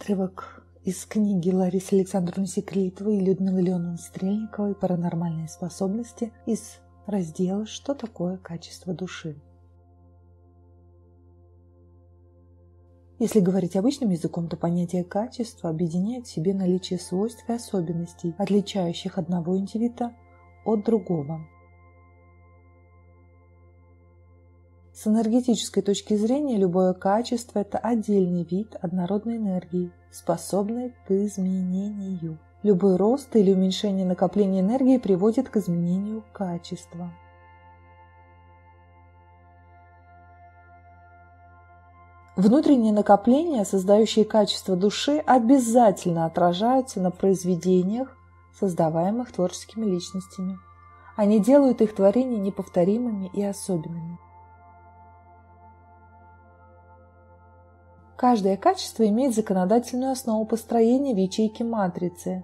Отрывок из книги Ларисы Александровны Секлитовой и Людмилы Леоновны Стрельниковой «Паранормальные способности» из раздела «Что такое качество души?». Если говорить обычным языком, то понятие качества объединяет в себе наличие свойств и особенностей, отличающих одного индивида от другого. С энергетической точки зрения любое качество – это отдельный вид однородной энергии, способной к изменению. Любой рост или уменьшение накопления энергии приводит к изменению качества. Внутренние накопления, создающие качество души, обязательно отражаются на произведениях, создаваемых творческими личностями. Они делают их творения неповторимыми и особенными. Каждое качество имеет законодательную основу построения в ячейке матрицы.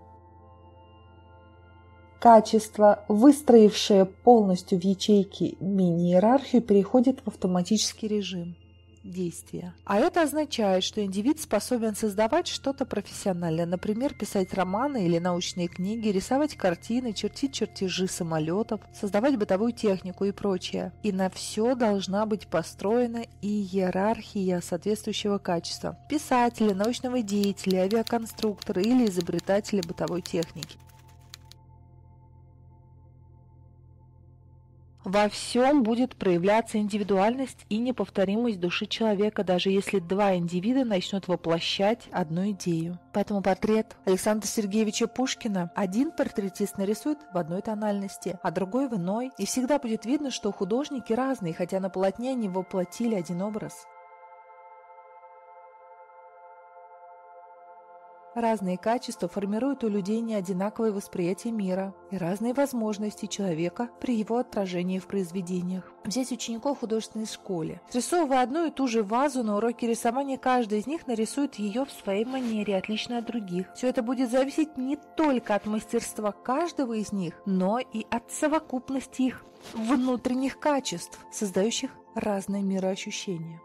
Качество, выстроившее полностью в ячейке мини-иерархию, переходит в автоматический режим действия. А это означает, что индивид способен создавать что-то профессиональное, например, писать романы или научные книги, рисовать картины, чертить чертежи самолетов, создавать бытовую технику и прочее. И на все должна быть построена иерархия соответствующего качества. Писатели, научного деятеля, авиаконструкторы или изобретатели бытовой техники. Во всем будет проявляться индивидуальность и неповторимость души человека, даже если два индивида начнут воплощать одну идею. Поэтому портрет Александра Сергеевича Пушкина один портретист нарисует в одной тональности, а другой в иной, и всегда будет видно, что художники разные, хотя на полотне они воплотили один образ. Разные качества формируют у людей неодинаковое восприятие мира и разные возможности человека при его отражении в произведениях. Взять учеников в художественной школе. Срисовывая одну и ту же вазу на уроке рисования, каждый из них нарисует ее в своей манере, отлично от других. Все это будет зависеть не только от мастерства каждого из них, но и от совокупности их внутренних качеств, создающих разные мироощущения.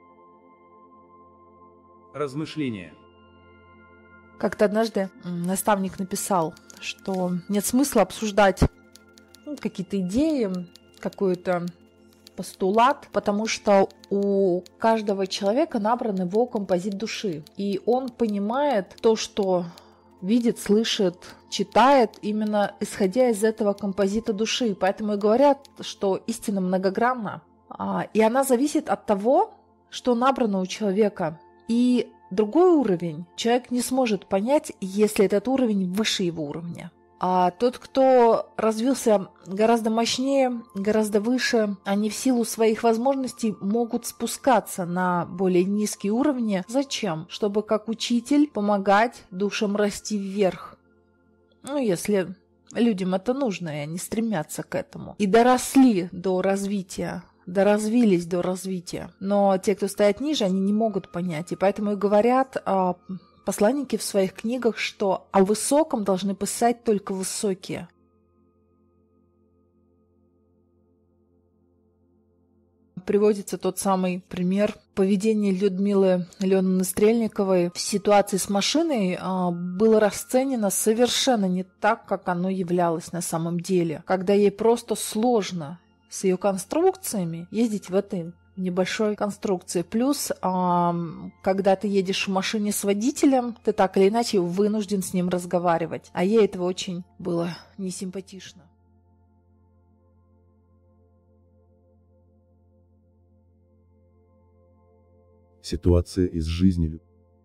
Размышления. Как-то однажды наставник написал, что нет смысла обсуждать какие-то идеи, какой-то постулат, потому что у каждого человека набран его композит души. И он понимает то, что видит, слышит, читает, именно исходя из этого композита души. Поэтому и говорят, что истина многогранна, и она зависит от того, что набрано у человека. И другой уровень человек не сможет понять, если этот уровень выше его уровня. А тот, кто развился гораздо мощнее, гораздо выше, они в силу своих возможностей могут спускаться на более низкие уровни. Зачем? Чтобы как учитель помогать душам расти вверх. Если людям это нужно, и они стремятся к этому. И доросли до развития. Доразвились до развития. Но те, кто стоят ниже, они не могут понять. И поэтому и говорят посланники в своих книгах, что о высоком должны писать только высокие. Приводится тот самый пример поведения Людмилы Леоновны Стрельниковой в ситуации с машиной было расценено совершенно не так, как оно являлось на самом деле. Когда ей просто сложно с ее конструкциями ездить в этой небольшой конструкции. Плюс, когда ты едешь в машине с водителем, ты так или иначе вынужден с ним разговаривать. А ей этого очень было несимпатично. Ситуация из жизни.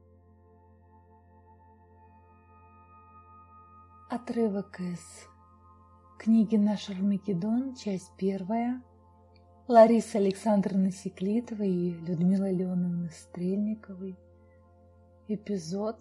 Отрывок из книги «Наш Армагеддон», часть 1. Ларисы Александровны Секлитовой и Людмилы Леоновны Стрельниковой. Эпизод.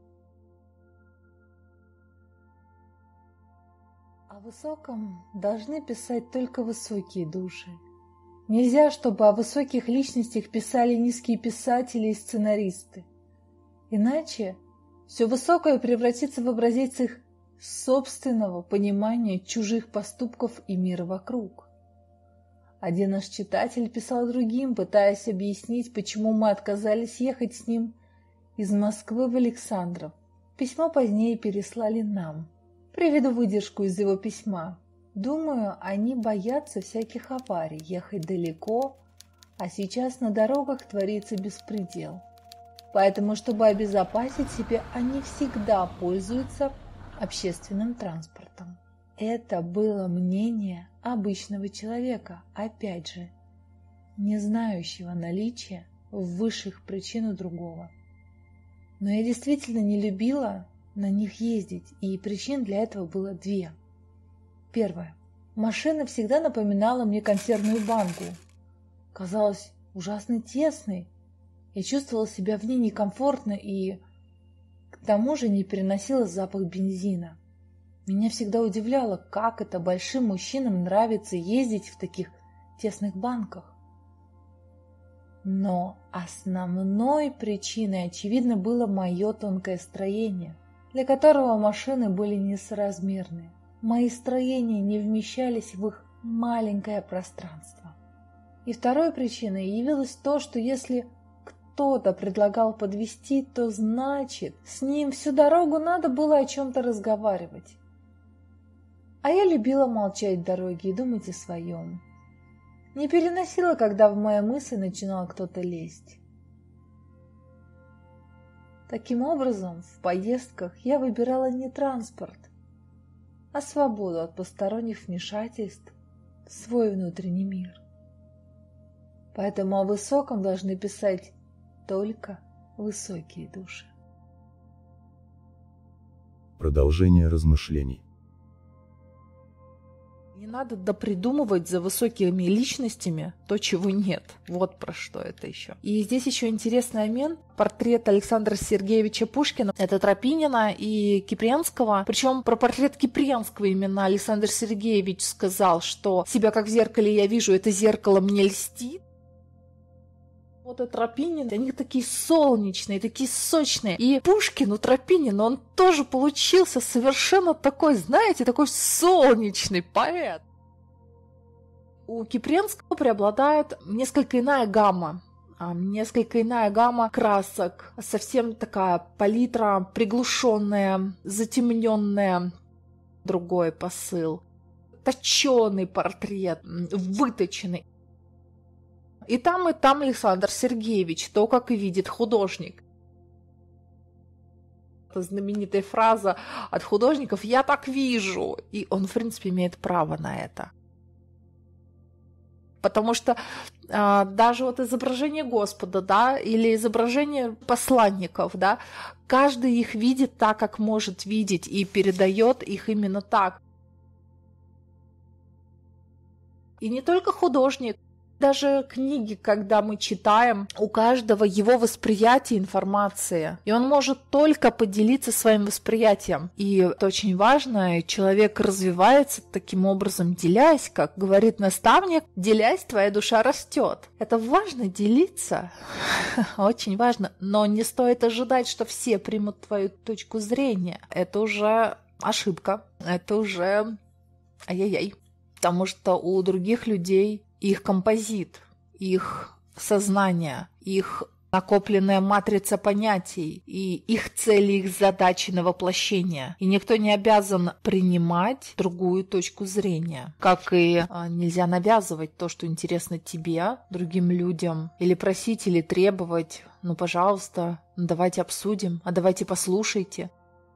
О высоком должны писать только высокие души. Нельзя, чтобы о высоких личностях писали низкие писатели и сценаристы. Иначе все высокое превратится в образец их собственного понимания чужих поступков и мира вокруг. Один наш читатель писал другим, пытаясь объяснить, почему мы отказались ехать с ним Из Москвы в Александров. Письмо позднее переслали нам. Приведу выдержку из его письма. Думаю, они боятся всяких аварий, ехать далеко, а сейчас на дорогах творится беспредел. Поэтому, чтобы обезопасить себя, они всегда пользуются общественным транспортом. Это было мнение обычного человека, опять же, не знающего наличия высших причин у другого. Но я действительно не любила на них ездить, и причин для этого было две. Первое. Машина всегда напоминала мне консервную банку. Казалась ужасно тесной. Я чувствовала себя в ней некомфортно и, к тому же, не переносила запах бензина. Меня всегда удивляло, как это большим мужчинам нравится ездить в таких тесных банках. Но основной причиной, очевидно, было мое тонкое строение, для которого машины были несоразмерны. Мои строения не вмещались в их маленькое пространство. И второй причиной явилось то, что если кто-то предлагал подвезти, то значит, с ним всю дорогу надо было о чем-то разговаривать. А я любила молчать в дороге и думать о своем. Не переносила, когда в мои мысли начинал кто-то лезть. Таким образом, в поездках я выбирала не транспорт, а свободу от посторонних вмешательств в свой внутренний мир. Поэтому о высоком должны писать только высокие души. Продолжение размышлений. Не надо допридумывать за высокими личностями то, чего нет. Вот про что это еще. И здесь еще интересный момент. Портрет Александра Сергеевича Пушкина. Это Тропинина и Кипренского. Причем про портрет Кипренского именно Александр Сергеевич сказал, что себя как в зеркале я вижу, это зеркало мне льстит. Вот и Тропинин, они такие солнечные, такие сочные. И Пушкин у Тропинина, он тоже получился совершенно такой, знаете, такой солнечный поэт. У Кипренского преобладает несколько иная гамма красок, совсем такая палитра приглушенная, затемненная, другой посыл. Точеный портрет, выточенный. И там Александр Сергеевич, то, как и видит художник. Это знаменитая фраза от художников «я так вижу». И он, в принципе, имеет право на это. Потому что даже вот изображение Господа, да, или изображение посланников, да, каждый их видит так, как может видеть, и передает их именно так. И не только художник. Даже книги, когда мы читаем, у каждого его восприятие информации, и он может только поделиться своим восприятием. И это очень важно, человек развивается таким образом, делясь, как говорит наставник, делясь, твоя душа растет. Это важно делиться, очень важно, но не стоит ожидать, что все примут твою точку зрения. Это уже ошибка, это уже ай-яй-яй, потому что у других людей их композит, их сознание, их накопленная матрица понятий и их цели, их задачи на воплощение. И никто не обязан принимать другую точку зрения. Как и нельзя навязывать то, что интересно тебе, другим людям, или просить, или требовать. Ну, пожалуйста, давайте обсудим, а давайте послушайте.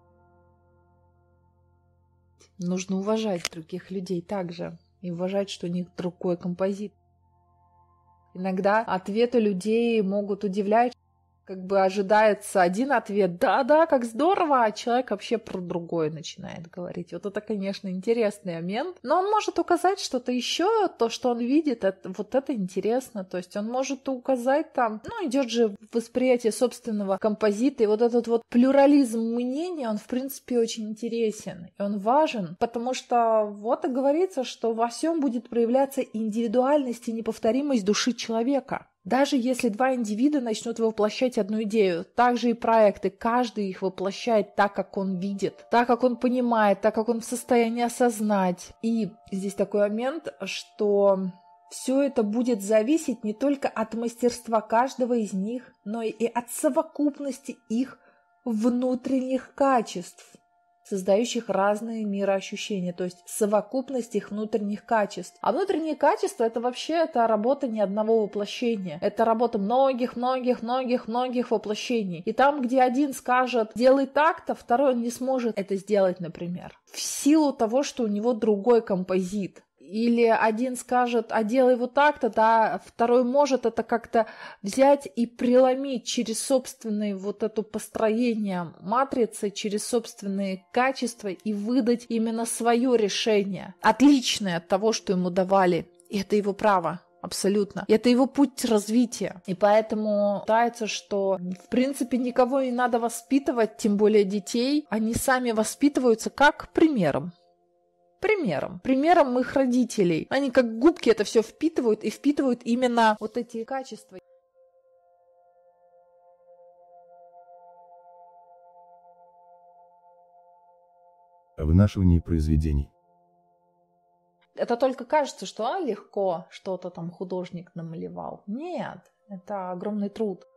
Нужно уважать других людей также. И уважать, что у них другой композит. Иногда ответы людей могут удивлять. Как бы ожидается один ответ, да-да, как здорово, а человек вообще про другое начинает говорить. Вот это, конечно, интересный момент. Но он может указать что-то еще, то, что он видит, вот это интересно. То есть он может указать там, идет же восприятие собственного композита, и вот этот вот плюрализм мнения, он, в принципе, очень интересен. И он важен, потому что вот и говорится, что во всем будет проявляться индивидуальность и неповторимость души человека. Даже если два индивида начнут воплощать одну идею, так же и проекты, каждый их воплощает так, как он видит, так, как он понимает, так, как он в состоянии осознать. И здесь такой момент, что Все это будет зависеть не только от мастерства каждого из них, но и от совокупности их внутренних качеств, создающих разные мироощущения, то есть совокупность их внутренних качеств. А внутренние качества это работа не одного воплощения, это работа многих воплощений. И там, где один скажет «делай так-то», второй не сможет это сделать, например, в силу того, что у него другой композит. Или один скажет, а делай вот так-то, да, второй может это как-то взять и преломить через собственное вот это построение матрицы, через собственные качества и выдать именно свое решение, отличное от того, что ему давали. И это его право. Абсолютно. И это его путь развития. И поэтому считается, что в принципе никого не надо воспитывать, тем более детей. Они сами воспитываются как примером. Примером их родителей. Они как губки это все впитывают и впитывают именно вот эти качества. О вынашивании произведений. Это только кажется, что легко что-то там художник намалевал. Нет, это огромный труд.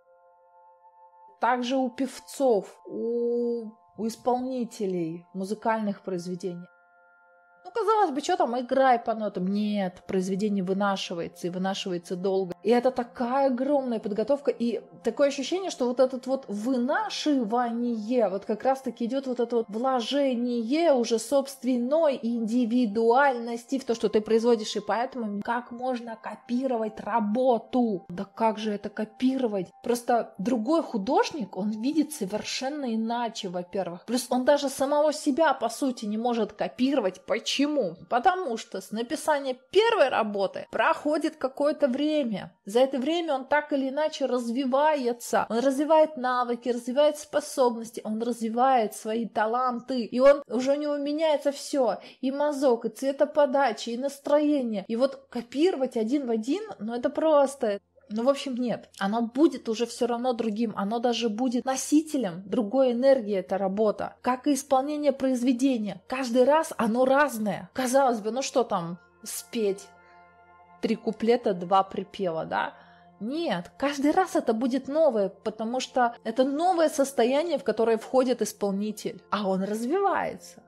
Также у певцов, у исполнителей музыкальных произведений. Ну, казалось бы, что там, играй по нотам. Нет, произведение вынашивается, и вынашивается долго. И это такая огромная подготовка, и такое ощущение, что вот это вот вынашивание, вот как раз-таки идет вот это вот вложение уже собственной индивидуальности в то, что ты производишь, и поэтому как можно копировать работу? Да как же это копировать? Просто другой художник, он видит совершенно иначе, во-первых. Плюс он даже самого себя, по сути, не может копировать. Почему? Потому что с написания первой работы проходит какое-то время. За это время он так или иначе развивается. Он развивает навыки, развивает способности, он развивает свои таланты. И он уже у него меняется все. И мазок, и цветоподача, и настроение. И вот копировать один в один, ну это просто... Ну, в общем, нет. Оно будет уже все равно другим. Оно даже будет носителем другой энергии, эта работа. Как и исполнение произведения. Каждый раз оно разное. Казалось бы, ну что там спеть? 3 куплета, 2 припева, да? Нет, каждый раз это будет новое, потому что это новое состояние, в которое входит исполнитель. А он развивается.